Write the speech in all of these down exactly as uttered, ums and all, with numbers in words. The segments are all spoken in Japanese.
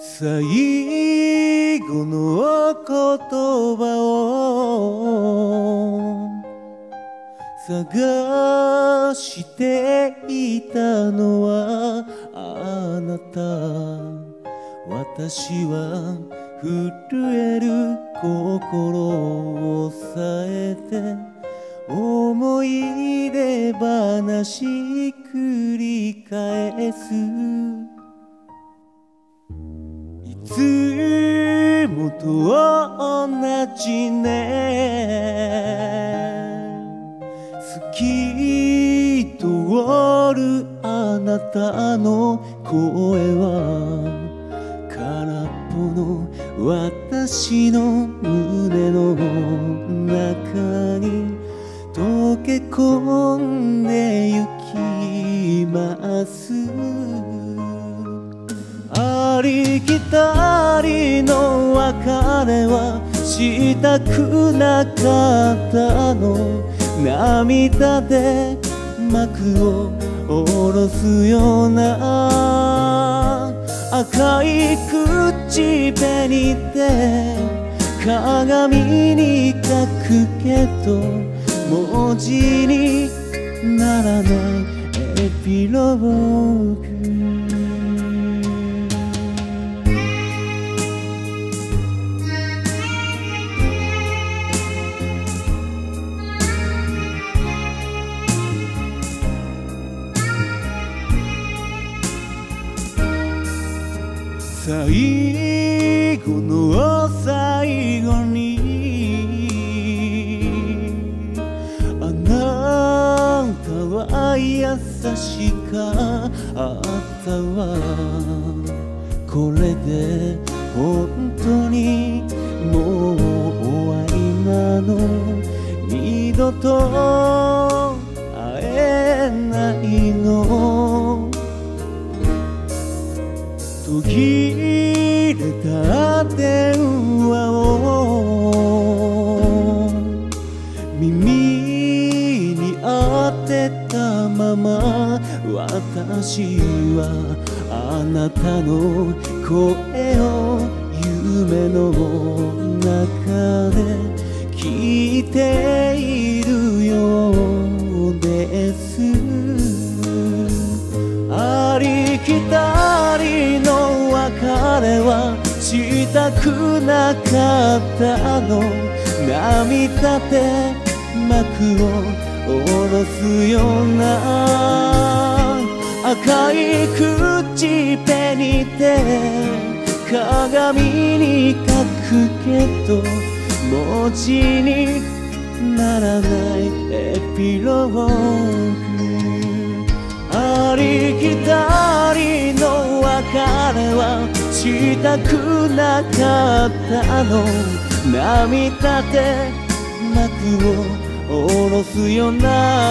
最後の言葉を探していたのはあなた。私は震える心を抑えて思い出話繰り返す。いつもと同じね。透き通るあなたの声は空っぽの私の胸の中に溶け込んでゆきます。ありきたりの別れはしたくなかったの。涙で幕を下ろすような赤い口紅で鏡に書くけど文字にならないエピローグ。最後の最後にあなたは優しかったわ。これで本当にもう終わりなの。二度と会えないの。途切れた電話を耳に当てたまま私はあなたの声を夢の中で聞いているようです。ありきたりの別れはしたくなかったの。涙で幕を下ろすような赤い口紅で鏡に書くけど文字にならないエピローグ。ありきたりの別れはしたくなかったの。涙で幕を下ろすような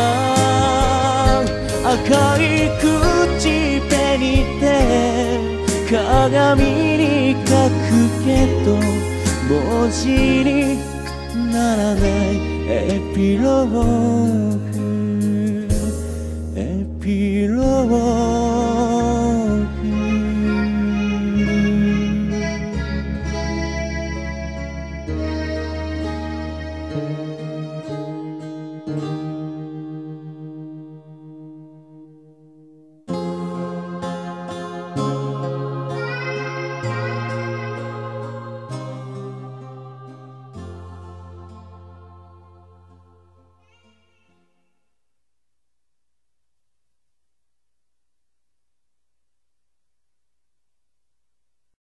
赤い口紅で鏡に書くけど文字にならないエピローグ。エピローグ。